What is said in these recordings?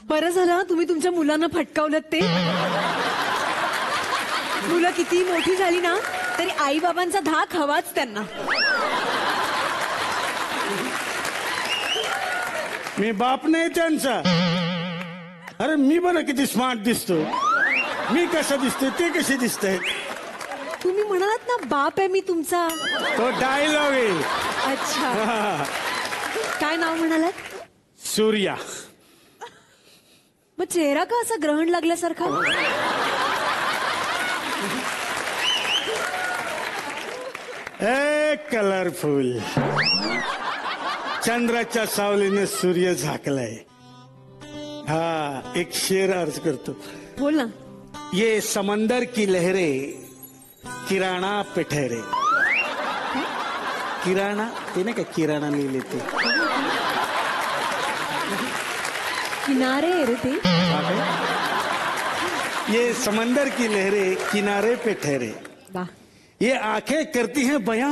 बरं झालं तुम्ही तुमच्या मुलांना फटकावलं ते. मुलं किती मोठी झाली ना तरी आई बाबांचा धाक हवाच त्यांना. मी बाप नाही त्यांचा. अरे मी बरं किती स्मार्ट दिसतो. मी कसं दिसतोय ते कसे दिसतंय. तुम्ही म्हणालात ना बाप आहे मी तुमचा. तो डायलॉग आहे. अच्छा काय नाव म्हणालात. सूर्या. मग चेहरा का असा ग्रहण लागल्यासारखा. कलरफुल. चंद्राच्या सावलीने सूर्य झाकलाय. हा एक शेर अर्ज करतो. बोल ना. ये समंदर की लहरें किराणा पे ठहरे. किराणा ते नाही का किराणा ले लेते. किनारे रे ते. ये समंदर की लहरें किनारे पे ठहरे. वाह. ये आंखें करती हैं बयां.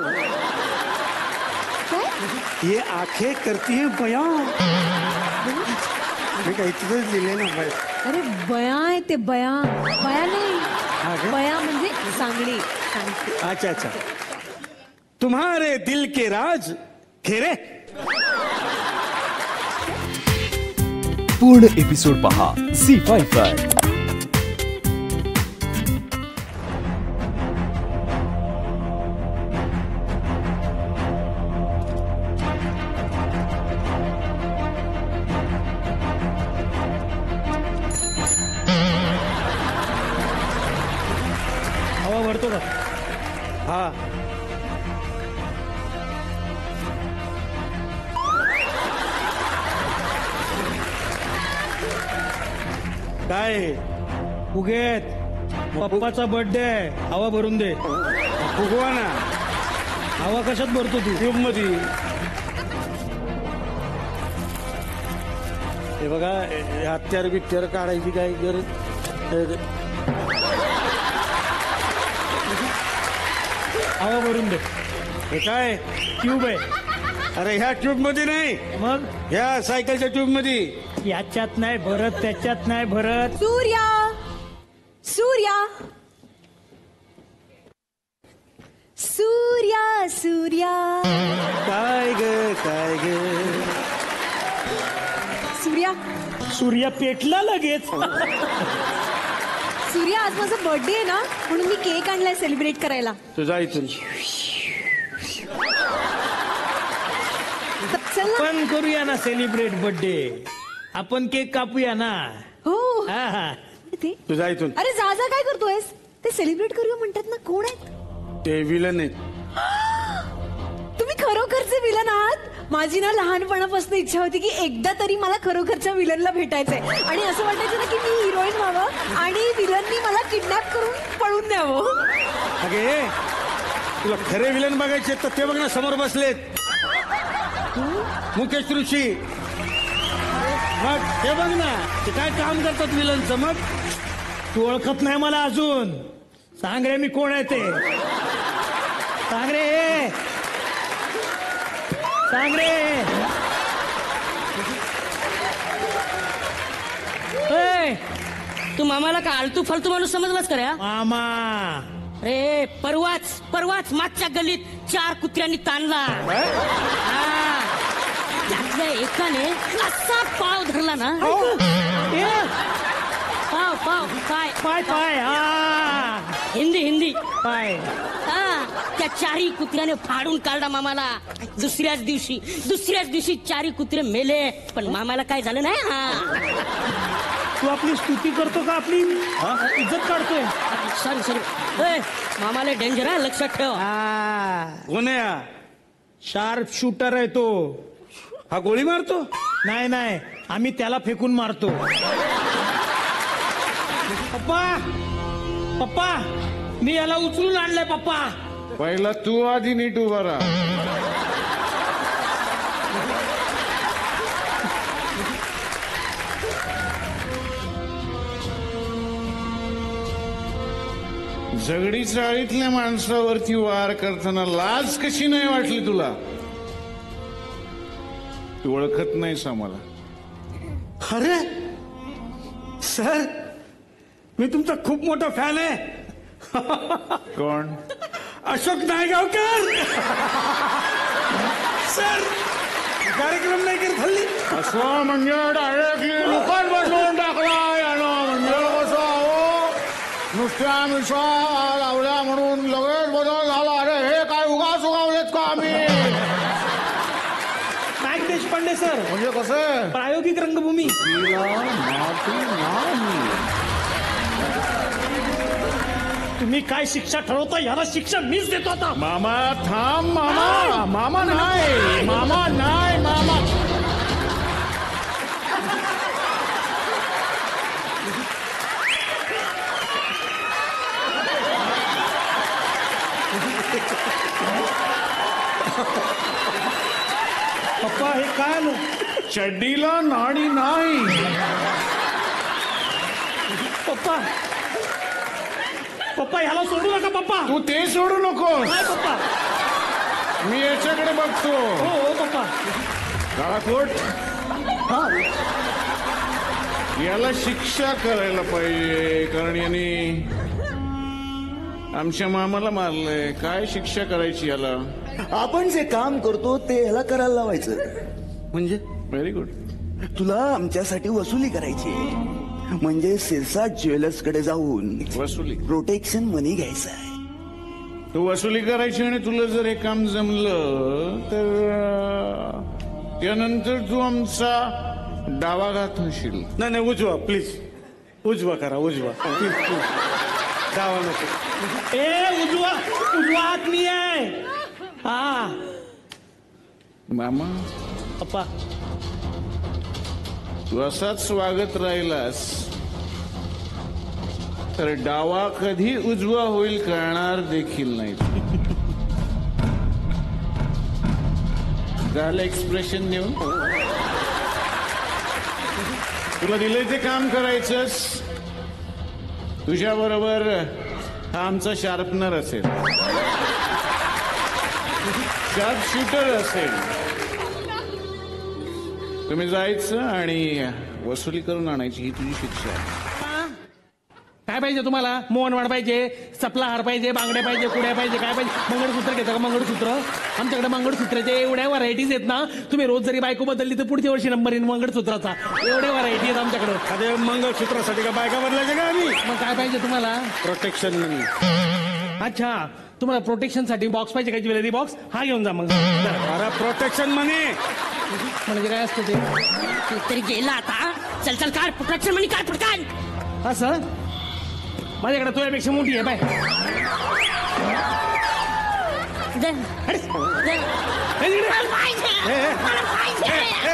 ये आंखें करती हैं बयां. मी काही तिथंच लिहिले ना बाय. अरे बया आहे ते. बया बया नाही. बया म्हणजे सांगणी. अच्छा अच्छा. तुम्हारे दिल के राज खेरे. पूर्ण एपिसोड पहा झी5 वर. हवा भरतो का. हा काय उगेत पप्पाचा बर्थडे आहे. हवा भरून दे. फुगवा ना. हवा कशात भरतो तू. ट्यूब मध्ये. हे बघा हत्यार बित्यार काढायची काय गरज. हवा भरून दे. हे काय ट्यूब आहे. अरे ह्या ट्यूब मध्ये नाही. मग ह्या सायकलच्या ट्यूब मध्ये. याच्यात नाही भरत त्याच्यात नाही भरत. सूर्या सूर्या सूर्या सूर्या. काय ग सूर्या सूर्य पेटला लगेच. सूर्या आज माझा बर्थडे आहे ना म्हणून मी केक आणलाय सेलिब्रेट करायला. तुझा इथून चल ना. पण करूया ना सेलिब्रेट बर्थडे. आपण केक कापूया ना. हो हा हा. ते तुझा इथून. अरे जा जा काय करतोयस. ते सेलिब्रेट करूया म्हणतात ना. कोण आहेत. ते विलन आहेत. तुम्ही खरोखरचे विलन आहात. माझी ना लहानपणापासून इच्छा होती की एकदा तरी मला खरोखरच्या विलनला भेटायचंय. आणि असं वाटायचं ना की मी हिरोईन व्हावं आणि विलननी मला किडनॅप करून पळून द्यावं. अगे तुला खरे विलन बघायचे तर ते बघ ना समोर बसलेत. मुकेश ऋषी. मग ते बघ ना ते काय काम करतात विलनचं. मग तू ओळखत नाही मला अजून. सांग रे मी कोण आहे ते. सांग रे. सांग रे. तू मामाला का आलतू फालतू माणूस समजलास का रे. मामा. रे परवाच मागच्या गल्लीत 4 कुत्र्यांनी ताणला. त्यातल्या एकाने असा पाव धरला ना. पाव काय पाय पाय. हिंदी पाय. त्या 4 कुत्र्याने फाडून काढला मामाला. दुसऱ्याच दिवशी 4 कुत्रे मेले. पण मामाला काय झालं नाही. तू आपली स्तुती करतो का. आपली इज्जत काढतोय. सॉरी मामाला डेंजर आहे लक्षात ठेव. कोण आहे हा. शार्प शूटर आहे तो. हा गोळी मारतो. नाही आम्ही त्याला फेकून मारतो. पप्पा मी याला उचलून आणलंय. पप्पा पहिला तू आधी नीट उभा राहा. झगडी चाळीतल्या माणसावरती वार करताना लाज कशी नाही वाटली तुला. तू ओळखत नाहीस आम्हाला. अरे सर मी तुमचा खूप मोठा फॅन आहे. कोण? अशोक नायगावकर. सर कार्यक्रम नाही करत हल्ली. असं म्हणजे डायरेक्टली मुखात बसवून टाकला यानं. म्हणजे कसं अहो नुसत्या मिशा लावल्या म्हणून लगेच बदल झाला. अरे हे काय उगाच उगावलेत का आम्ही? नाईक देशपांडे सर, म्हणजे कसं प्रायोगिक रंगभूमी. तुम्ही काय शिक्षा ठरवता, याला शिक्षा मीच देतो आता. मामा थांब. मामा मामा नाही. मामा नाही. मामा पप्पा हे काय आलं? चड्डीला नाडी नाही. पप्पा पप्पा ह्याला सोडू नका पप्पा. तू ते सोडू नको. नाही पप्पा. मी याच्याकडे बघतो. हो हो पप्पा. काळाकोट याला शिक्षा करायला पाहिजे, कारण यांनी आमच्या मामाला मारलंय. काय शिक्षा करायची याला? आपण जे काम करतो ते ह्याला करायला लावायचं. म्हणजे व्हेरी गुड. तुला आमच्यासाठी वसुली करायची, म्हणजे सिरसा ज्वेलर्स कडे जाऊन वसुली. प्रोटेक्शन मनी घ्यायचा आहे. तू वसुली करायची आणि तुला जर हे काम जमलं तर त्यानंतर तू आमचा डावा घात होशील. नाही नाही उजवा प्लीज. उजवा करा उजवा प्लीज प्लीज. डावा नको. ए उजवा उजवा हात मी आहे. हा मामा पप्पा. तू असाच स्वागत राहिलास तर डावा कधी उजवा होईल कळणार देखील नाही. झालं एक्सप्रेशन देऊन. तुला दिलंय ते काम करायचंस. तुझ्या बरोबर हा आमचा शार्पनर असेल, शार्प शूटर असेल. तुम्ही जायचं आणि वसुली करून आणायची, ही तुझी शिक्षा आहे. काय पाहिजे तुम्हाला? मोहनवाड पाहिजे, सपला हार पाहिजे, बांगड्या पाहिजे, कुड्या पाहिजे, काय पाहिजे? मंगळसूत्र घेता का? मंगळसूत्र आमच्याकडे मंगळसूत्राचे एवढ्या व्हरायटीज आहेत ना, तुम्ही रोज जरी बायको बदलली तर पुढच्या वर्षी नंबर येईल मंगळसूत्राचा. एवढ्या व्हरायटी आहेत आमच्याकडे. अरे मंगळसूत्रासाठी का बायका बदलायचे का आम्ही? मग काय पाहिजे तुम्हाला? Protection money. अच्छा, तुम्हाला प्रोटेक्शनसाठी बॉक्स पाहिजे का? ज्वेलरी बॉक्स हा घेऊन जा मग. अरे प्रोटेक्शन मनी म्हणजे काय असतं ते? तू तरी गेला आता. चल चल काढ प्रोटेक्शन मनी, काढ पटकन. असं माझ्याकडे तुझ्यापेक्षा मोठी आहे बाय. दे. दे. मला पाहिजे. मला पाहिजे.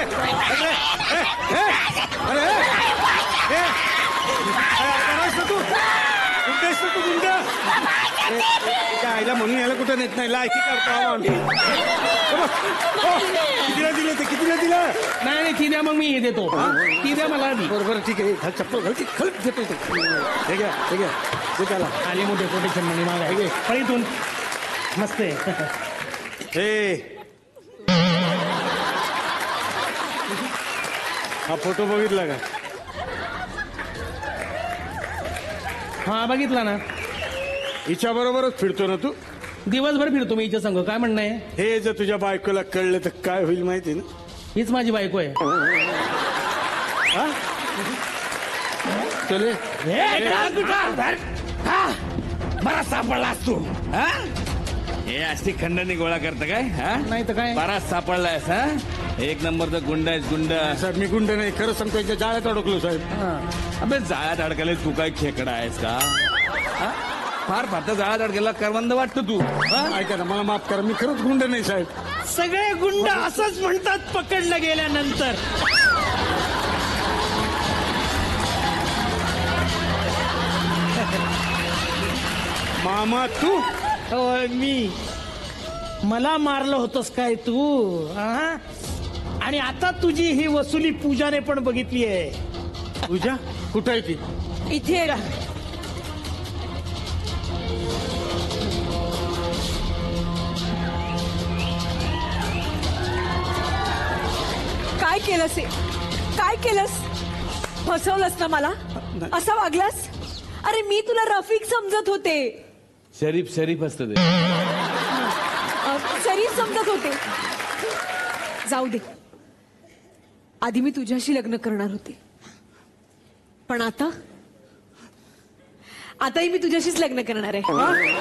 तू गुंडेस तू गुंड. आईला म्हणून याला कुठं नेत नाही. लायकी करतो कितीला दिलं ते? कितीला दिलं? नाही नाही, ती द्या मग मी देतो. ती द्या मला आधी. बरोबर ठीक आहे. घाल चप्पल घाल ती खल देतो ते. हे घ्या हे घ्या ते त्याला. आली मोठे प्रोटेक्शन मनी मागा. पण इथून मस्त आहे. हे हा फोटो बघितला का? हा बघितला ना. हिच्या बरोबरच फिरतो ना तू? दिवसभर फिरतो मी हिच्या संग. काय म्हणणं आहे? हे जर तुझ्या बायकोला कळलं तर काय होईल माहिती ना? हीच माझी बायको आहे. चले बरा सापडलास तू. हा? हे अशी खंडणी गोळा करता काय? हा? नाही तर काय? बराच सापडलायस. हा? एक नंबरचा गुंड आहेस गुंड. साहेब मी गुंड नाही, खरं सांगतो. याच्या जाळ्यात अडकलो साहेब. अबे जाळ्यात अडकले तू काय खेकडा आहेस का? हा? फार फार जाळ्यात अडकेला करवंद वाटतं तू. हा? ऐका ना, मला माफ करा. मी खरंच गुंड नाही साहेब. सगळे गुंड असंच म्हणतात पकडलं गेल्यानंतर. मामा तू? मी मला मारलं होतंस काय तू? हा? आणि आता तुझी ही वसुली पूजाने पण बघितली आहे. पूजा कुठं आहे ती? इथे काय केलंस हे? काय केलंस? फसवलंस ना मला असं वागलास. अरे मी तुला रफिक समजत होते, शरीफ असतं ते. शरीफ समजत होते. जाऊ दे, आधी मी तुझ्याशी लग्न करणार होते, पण आताही मी तुझ्याशीच लग्न करणार आहे.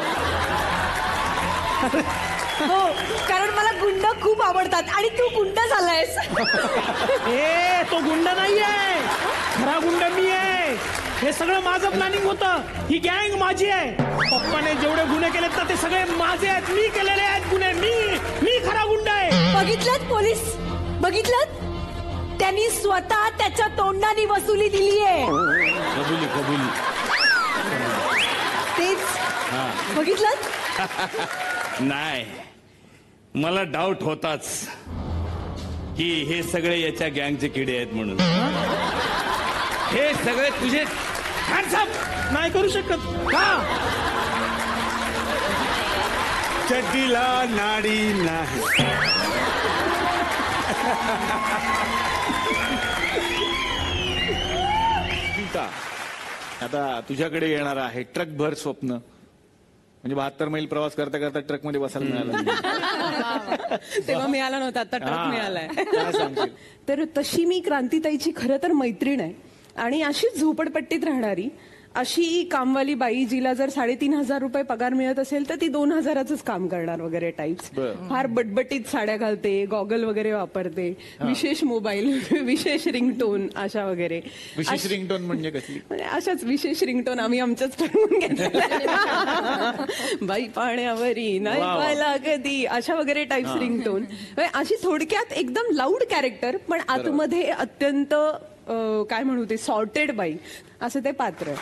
हो, कारण मला गुंड खूप आवडतात आणि तू गुंड झालायस. ए तो गुंड नाहीये, खरा गुंड मी आहे. हे सगळं माझं प्लॅनिंग होतं. ही गँग माझी आहे. पप्पाने जेवढे गुन्हे केलेत ना ते सगळे माझे आहेत. मी केलेले आहेत गुन्हे. मी खरा गुंड आहे. बघितलं पोलीस, बघितलं, त्यांनी स्वतः त्याच्या तोंडाने वसुली दिली आहे. कबुली. तेच बघितलं. नाही, मला डाऊट होताच की हे सगळे याच्या गँगचे किडे आहेत म्हणून. हे सगळे तुझे हँडसम नाही करू शकत का? चड्डीला नाडी नाही. गीता, आता तुझ्याकडे येणार आहे ट्रक भर स्वप्न. म्हणजे 72 मैल प्रवास करता करता ट्रक मध्ये बसायला मिळालं. तेव्हा मिळाला नव्हता, आता ट्रक मिळालाय. काय सांगशील? तर तशी मी क्रांतीताईची खरं तर मैत्रीण आहे आणि अशीच झोपडपट्टीत राहणारी अशी कामवाली बाई जिला जर 3,500 रुपये पगार मिळत असेल तर ती 2,000च काम करणार वगैरे टाइप्स. फार बटबटीत साड्या घालते, गॉगल वगैरे वापरते, विशेष मोबाईल, विशेष रिंगटोन अशा वगैरे. विशेष रिंगटोन म्हणजे कसली? म्हणजे अशाच विशेष रिंगटोन आम्ही आमच्याच ठरवून घेतलेल्या. बाई पाण्यावरी नाही पाहिला कधी अशा वगैरे टाइप्स रिंगटोन. अशी थोडक्यात एकदम लाऊड कॅरेक्टर पण आतमध्ये अत्यंत काय म्हणू ते सॉर्टेड बाई असं ते पात्र.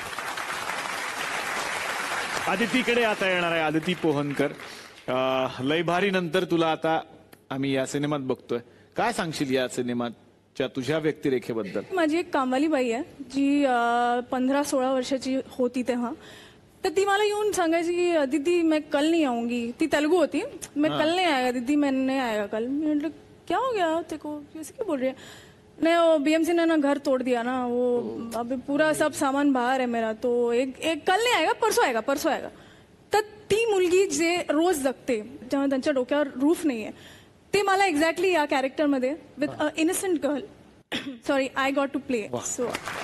आदितीकडे आता येणार आहे आदिती पोहनकर. लय भारी नंतर तुला आता आम्ही या सिनेमात बघतोय. काय सांगशील या सिनेमाच्या तुझ्या व्यक्तिरेखेबद्दल? माझी एक कामवाली बाई आहे जी 15-16 वर्षाची होती तेव्हा. तर ती मला येऊन सांगायची की दीदी मैं कल नहीं आऊंगी. ती तेलुगू होती. मैं कल नहीं आएगा दीदी, मैं नहीं आएगा कल. मैं मतलब क्या हो गया तेरे को, कैसे क्या बोल रही है? नहीं, वो बीएमसी ने ना घर तोड़ दिया ना, वो अभी पूरा सब सामान बाहर है मेरा, तो एक कल नहीं आएगा, परसों आएगा. तर ती मुलगी जे रोज जगते जेव्हा त्यांच्या डोक्यावर रूफ नाहीये ते मला एक्झॅक्टली या कॅरेक्टरमध्ये with a innocent girl sorry I got to play. So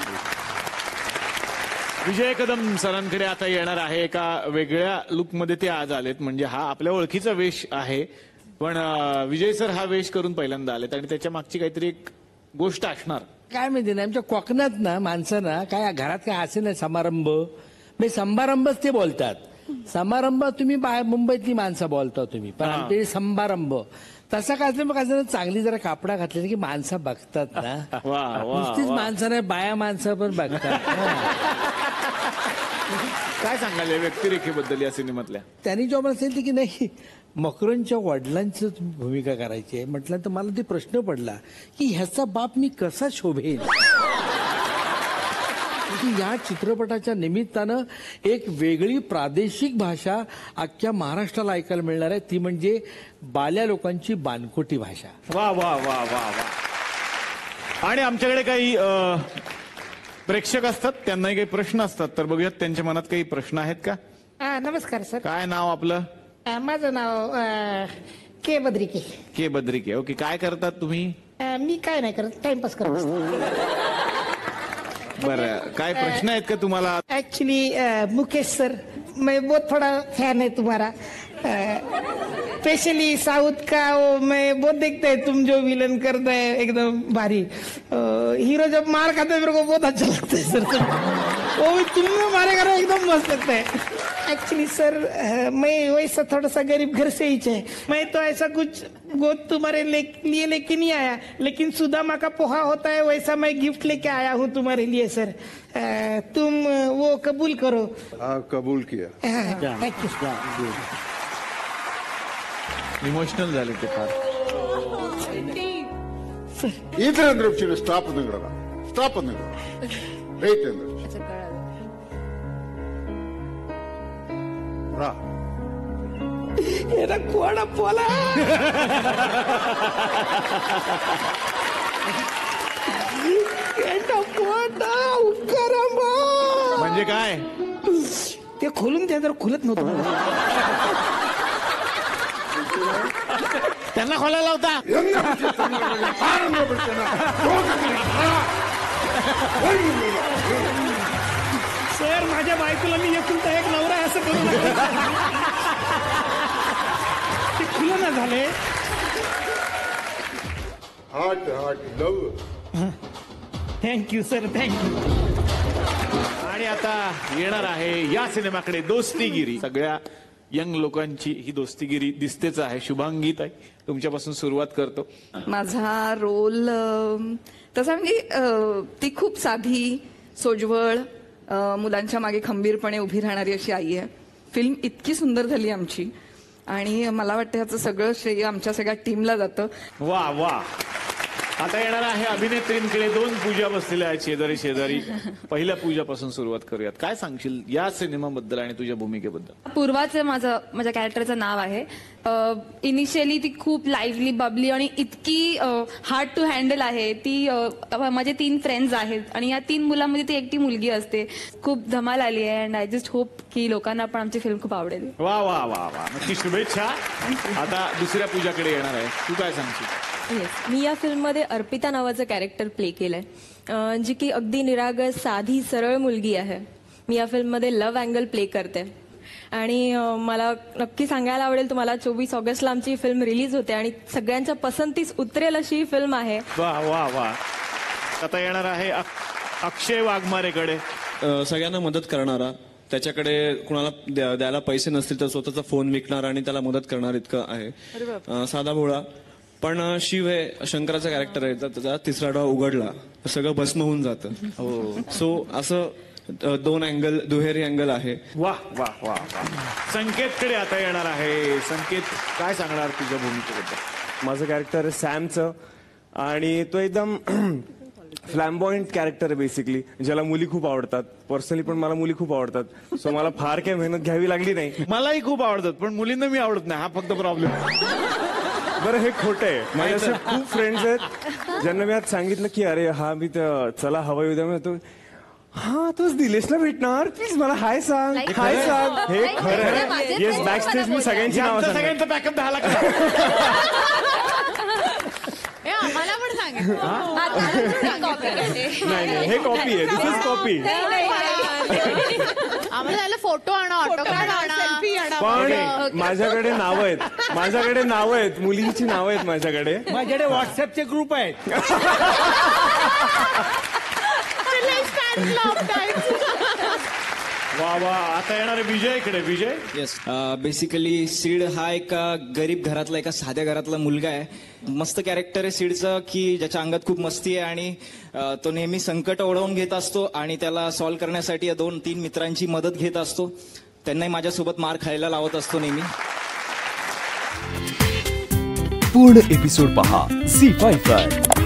Vijay Kadam सरांकडे आता येणार आहे. एका वेगळ्या लुकमध्ये ते आज आलेत. म्हणजे हा आपल्या ओळखीचा वेश आहे पण विजय सर हा वेश करून पहिल्यांदा आलेत आणि त्याच्या मागची काहीतरी एक गोष्ट असणार. काय माहिती ना आमच्या कोकणात ना माणसांना काय घरात काय असे नाही समारंभ म्हणजे समारंभच ते बोलतात. समारंभ तुम्ही बाहेर मुंबईतली माणसं बोलता तुम्ही पण आमचे समारंभ तसा काय मग असं चांगली जरा कापडा घातली की माणसं बघतात ना. नुसतीच माणसं नाही बाया माणसं पण बघतात. काय सांगाल या व्यक्तिरेखेबद्दल या सिनेमातल्या? त्यांनी जेव्हा मला सांगितलं की नाही मकरनच्या वडिलांची भूमिका करायची आहे म्हटलं तर मला ते प्रश्न पडला की ह्याचा बाप मी कसा शोभेन. या चित्रपटाच्या निमित्तानं एक वेगळी प्रादेशिक भाषा अख्ख्या महाराष्ट्राला ऐकायला मिळणार आहे. ती म्हणजे बाल्या लोकांची बानकोटी भाषा. वा वा वा वा वा. आणि आमच्याकडे काही प्रेक्षक असतात त्यांनाही काही प्रश्न असतात तर बघूयात त्यांच्या मनात काही प्रश्न आहेत का? नमस्कार सर. काय नाव आपलं? माझं नाव के बद्रिके. के बद्रिके. ओके. काय करतात तुम्ही? मी काय नाही करत, टाइमपास करत असतो. बरं, काय प्रश्न आहेत का तुम्हाला? एक्चुअली मुकेश सर मैं बहुत बड़ा फैन है तुम्हारा, स्पेशली साउथ का वो मैं बहुत देखता है तुम जो विलन करता है एकदम भारी. हीरो जब मार खाता है मेरे को बहुत अच्छा लगता है सर. वो भी तुम हमारे घर में एकदम मस्त लगता है. एक्चुअली सर मैं वैसा थोड़ा सा गरीब घर से ही है. मैं तो ऐसा कुछ गोद तुम्हारे लिए लेके नहीं आया लेकिन सुदामा का पोहा होता है वैसा मैं गिफ्ट लेके आया हूँ तुम्हारे लिए सर. तुम वो कबूल करो. कबूल किया. Thank you. इमोशनल झाले ते फार. इतर अंदर स्टाप वेट अंदर रा era kuada pola. म्हणजे काय ते खोलून त्या जर खुलत नव्हतं त्यांना खोलायला होता. सर माझ्या बायकोला मी एकुलता एक नवरा असं करू नका. ते खुलं ना झाले. Heart love. Thank you sir thank you. आणि आता येणार आहे या सिनेमाकडे दोस्तीगिरी. सगळ्या यंग लोकांची ही दोस्तीगिरी दिसतेच आहे. शुभांगी ताई, तुमच्यापासून सुरुवात करतो. माझा रोल तसा म्हणजे ती खूप साधी, सोज्वळ, मुलांच्या मागे खंबीरपणे उभी राहणारी अशी आई आहे. फिल्म इतकी सुंदर झाली आमची आणि मला वाटतं ह्याचं सगळं श्रेय आमच्या सगळ्या टीमला जातं. वा वा. आता येणार आहे अभिनेत्रींकडे. 2 पूजा बसलेल्या आहेत शेजारी शेजारी. पहिल्या पूजापासून सुरुवात करूयात. काय सांगशील या सिनेमाबद्दल आणि तुझ्या भूमिकेबद्दल? पूर्वाचं माझ्या कॅरेक्टरचं नाव आहे. इनिशियली ती खूप लाईव्हली, बबली आणि इतकी हार्ड टू हँडल आहे. ती माझे 3 फ्रेंड्स आहेत आणि या 3 मुलांमध्ये ती एकटी मुलगी असते. खूप धमाल आली आहे अँड आय जस्ट होप की लोकांना पण आमची फिल्म खूप आवडेल. वा वा वा वा. नक्की शुभेच्छा. आता दुसऱ्या पूजाकडे येणार आहे. तू काय सांगशील? मी या फिल्ममध्ये अर्पिता नावाचं कॅरेक्टर प्ले केलंय, जी की अगदी निरागस, साधी, सरळ मुलगी आहे. मी या फिल्ममध्ये लव्ह अँगल प्ले करते आणि मला नक्की सांगायला आवडेल तुम्हाला 24 ऑगस्टला आमची फिल्म रिलीज होते आणि सगळ्यांच्या पसंतीस उतरेल अशी ही फिल्म आहे. वा वा वा. आता येणार आहे अक्षय वाघमारेकडे. सगळ्यांना मदत करणारा, त्याच्याकडे कुणाला द्यायला पैसे नसतील तर स्वतःचा फोन विकणार आणि त्याला मदत करणार इतकं आहे. साधा भोळा पण शिव हे शंकराचं कॅरेक्टर आहे. त्याचा 3रा डोळा उघडला सगळं भस्म होऊन जातं. हो. सो असं 2 अँगल, दुहेरी अँगल आहे. वा वा वा वा. संकेतकडे आता येणार आहे. संकेत, काय सांगणार तुझ्या भूमिकेबद्दल? माझं कॅरेक्टर आहे सॅमचं आणि तो एकदम फ्लॅम्बॉइंट कॅरेक्टर आहे बेसिकली, ज्याला मुली खूप आवडतात. पर्सनली पण मला मुली खूप आवडतात. सो मला फार काही मेहनत घ्यावी लागली नाही. मलाही खूप आवडतात पण मुलींना मी आवडत नाही, हा फक्त प्रॉब्लेम. बरं हे खोटं आहे. माझे असे खूप फ्रेंड्स आहेत ज्यांना मी आज सांगितलं की अरे हा मी चला हवाई उद्या म्हणतो, हा तोच दिलेशला भेटणार, प्लीज मला हाय सांग, हाय सांग. हे खरं आहे. येस, बॅक स्टेज मी सगळ्यांची नावं सांगतो. सगळ्यांचा बॅकअप 10 लाख. आम्हाला पण सांग. नाही हे कॉपी आहे. This is copy. आम्हाला त्याला फोटो आणा, ऑटोग्राफ आणा, सेल्फी आणा. पण माझ्याकडे नावं आहेत, मुलींची नावं आहेत माझ्याकडे. माझ्याकडे व्हॉट्सअपचे ग्रुप आहेत. वा वा. आता येणार आहे विजयकडे. विजय. येस, बेसिकली सीड हा एका गरीब घरातला, एका साध्या घरातला मुलगा आहे. मस्त कॅरेक्टर आहे सीडचं की ज्याच्या अंगात खूप मस्ती आहे आणि तो नेहमी संकट ओढवून घेत असतो आणि त्याला सॉल्व्ह करण्यासाठी 2-3 मित्रांची मदत घेत असतो. त्यांनाही माझ्यासोबत मार खायला लावत असतो नेहमी. पूर्ण एपिसोड पहा झी5 वर.